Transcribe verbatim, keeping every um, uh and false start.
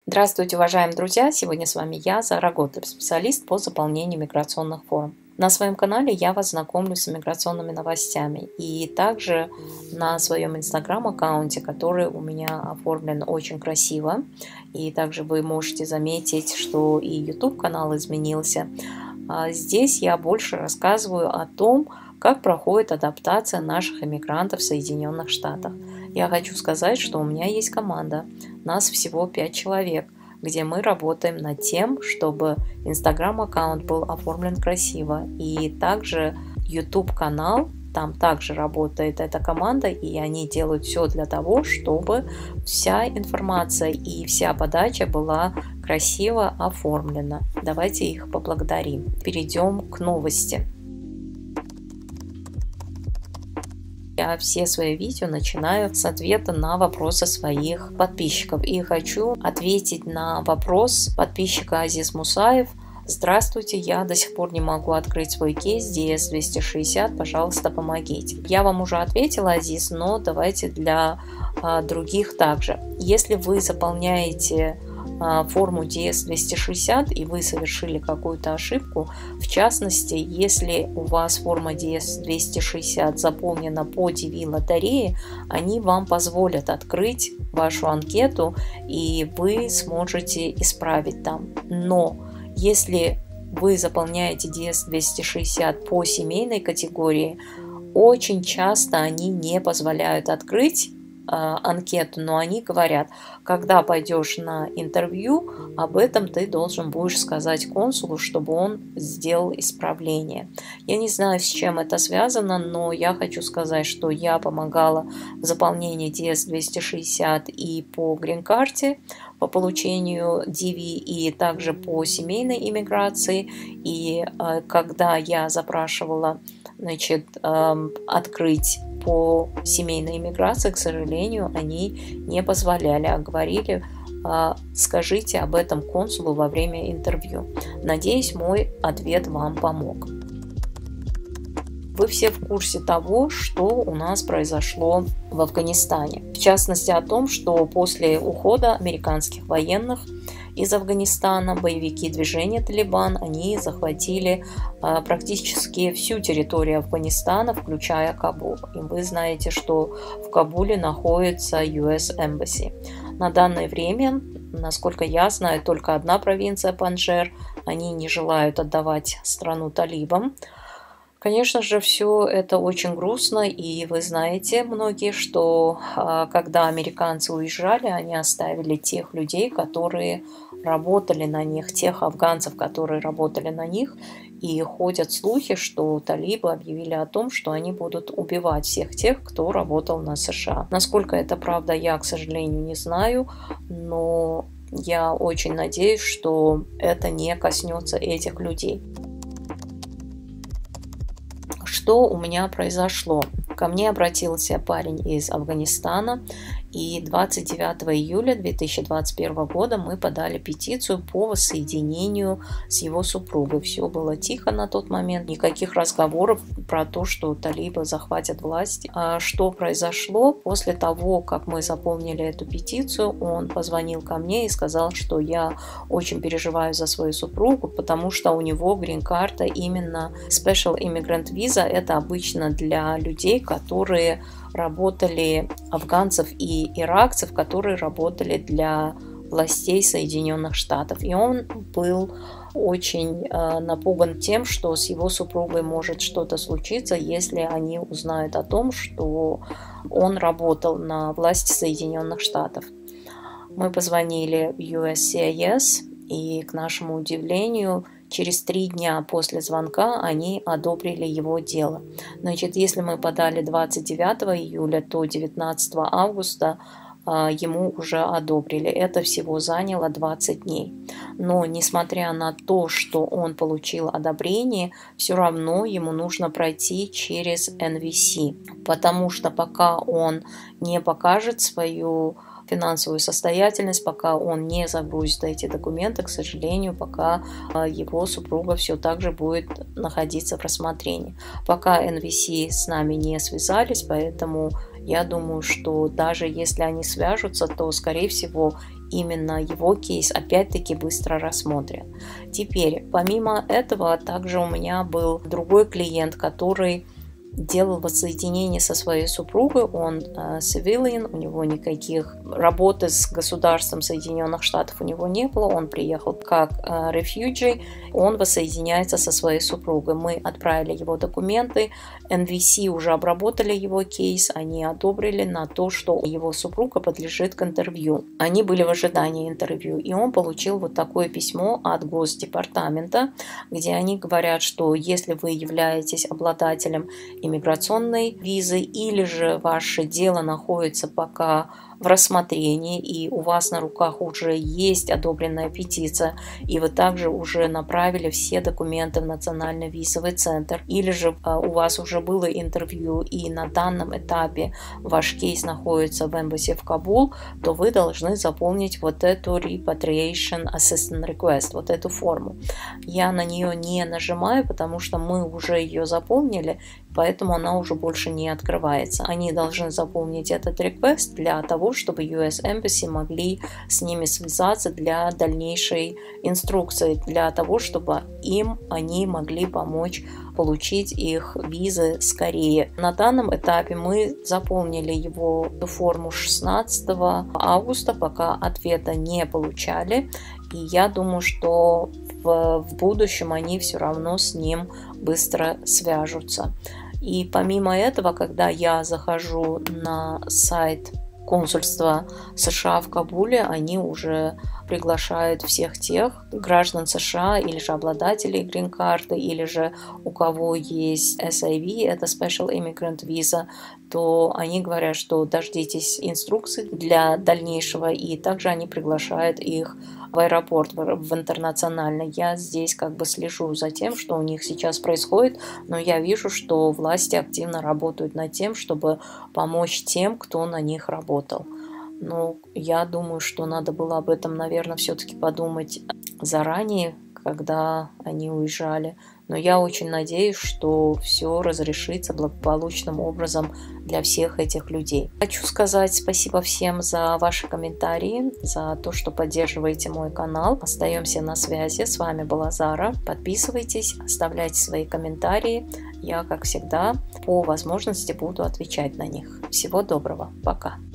Здравствуйте, уважаемые друзья! Сегодня с вами я, Зара Готтеб, специалист по заполнению миграционных форм. На своем канале я вас знакомлю с миграционными новостями и также на своем инстаграм-аккаунте, который у меня оформлен очень красиво. И также вы можете заметить, что и YouTube-канал изменился. Здесь я больше рассказываю о том, как проходит адаптация наших иммигрантов в Соединенных Штатах. Я хочу сказать, что у меня есть команда, нас всего пять человек, где мы работаем над тем, чтобы инстаграм-аккаунт был оформлен красиво. И также YouTube-канал, там также работает эта команда, и они делают все для того, чтобы вся информация и вся подача была красиво оформлена. Давайте их поблагодарим. Перейдем к новости. Я все свои видео начинаю с ответа на вопросы своих подписчиков. И хочу ответить на вопрос подписчика Азиз Мусаев. Здравствуйте, я до сих пор не могу открыть свой кейс ди эс двести шестьдесят, пожалуйста, помогите. Я вам уже ответила, Азиз, но давайте для а, других также. Если вы заполняете форму ди эс двести шестьдесят и вы совершили какую-то ошибку, в частности, если у вас форма ди эс двести шестьдесят заполнена по ди ви лотерее, они вам позволят открыть вашу анкету и вы сможете исправить там. Но если вы заполняете ди эс двести шестьдесят по семейной категории, очень часто они не позволяют открыть анкету, но они говорят, когда пойдешь на интервью, об этом ты должен будешь сказать консулу, чтобы он сделал исправление. Я не знаю, с чем это связано, но я хочу сказать, что я помогала в заполнении ди эс двести шестьдесят и по грин-карте, по получению ди ви и также по семейной иммиграции. И э, когда я запрашивала, значит, э, открыть по семейной иммиграции, к сожалению, они не позволяли, а говорили, скажите об этом консулу во время интервью. Надеюсь, мой ответ вам помог. Вы все в курсе того, что у нас произошло в Афганистане. В частности, о том, что после ухода американских военных из Афганистана боевики движения Талибан, они захватили а, практически всю территорию Афганистана, включая Кабул. И вы знаете, что в Кабуле находится ю эс Embassy. На данное время, насколько я знаю, только одна провинция Панджшер. Они не желают отдавать страну талибам. Конечно же, все это очень грустно, и вы знаете, многие, что когда американцы уезжали, они оставили тех людей, которые работали на них, тех афганцев, которые работали на них, и ходят слухи, что талибы объявили о том, что они будут убивать всех тех, кто работал на США. Насколько это правда, я, к сожалению, не знаю, но я очень надеюсь, что это не коснется этих людей. Что у меня произошло? Ко мне обратился парень из Афганистана, и двадцать девятого июля две тысячи двадцать первого года мы подали петицию по воссоединению с его супругой. Все было тихо на тот момент, никаких разговоров про то, что талибы захватят власть. А что произошло? После того, как мы заполнили эту петицию, он позвонил ко мне и сказал, что я очень переживаю за свою супругу, потому что у него грин-карта именно Special Immigrant Visa. Это обычно для людей, которые работали, афганцев и иракцев, которые работали для властей Соединенных Штатов. И он был очень э, напуган тем, что с его супругой может что-то случиться, если они узнают о том, что он работал на власти Соединенных Штатов. Мы позвонили в ю эс си ай эс, и, к нашему удивлению, через три дня после звонка они одобрили его дело. Значит, если мы подали двадцать девятого июля, то девятнадцатого августа а, ему уже одобрили. Это всего заняло двадцать дней. Но, несмотря на то, что он получил одобрение, все равно ему нужно пройти через эн ви си, потому что пока он не покажет свою финансовую состоятельность, пока он не загрузит эти документы, к сожалению, пока его супруга все так же будет находиться в рассмотрении. Пока эн ви си с нами не связались, поэтому Я думаю, что даже если они свяжутся, то, скорее всего, именно его кейс опять-таки быстро рассмотрят. Теперь, помимо этого, также у меня был другой клиент, который делал воссоединение со своей супругой. Он э, civilian, у него никаких работы с государством Соединенных Штатов у него не было. Он приехал как э, refugee, он воссоединяется со своей супругой. Мы отправили его документы, эн ви си уже обработали его кейс, они одобрили на то, что его супруга подлежит к интервью. Они были в ожидании интервью, и он получил вот такое письмо от Госдепартамента, где они говорят, что если вы являетесь обладателем иммиграционной визы, или же ваше дело находится пока в рассмотрении, и у вас на руках уже есть одобренная петиция, и вы также уже направили все документы в Национальный визовый центр, или же у вас уже было интервью, и на данном этапе ваш кейс находится в Embassy в Кабул, то вы должны заполнить вот эту Repatriation Assistance Request, вот эту форму. Я на нее не нажимаю, потому что мы уже ее заполнили, поэтому она уже больше не открывается. Они должны заполнить этот request для того, чтобы ю эс Embassy могли с ними связаться для дальнейшей инструкции, для того, чтобы им они могли помочь получить их визы скорее. На данном этапе мы заполнили его форму шестнадцатого августа, пока ответа не получали. И я думаю, что в, в будущем они все равно с ним быстро свяжутся. И помимо этого, когда я захожу на сайт консульства США в Кабуле, они уже приглашают всех тех граждан США или же обладателей грин-карты, или же у кого есть эс ай ви, это Special Immigrant Visa, то они говорят, что дождитесь инструкций для дальнейшего, и также они приглашают их в аэропорт, в интернациональный. Я здесь как бы слежу за тем, что у них сейчас происходит, но я вижу, что власти активно работают над тем, чтобы помочь тем, кто на них работал. Но я думаю, что надо было об этом, наверное, все-таки подумать заранее, когда они уезжали. Но я очень надеюсь, что все разрешится благополучным образом для всех этих людей. Хочу сказать спасибо всем за ваши комментарии, за то, что поддерживаете мой канал. Остаемся на связи. С вами была Зара. Подписывайтесь, оставляйте свои комментарии. Я, как всегда, по возможности буду отвечать на них. Всего доброго. Пока.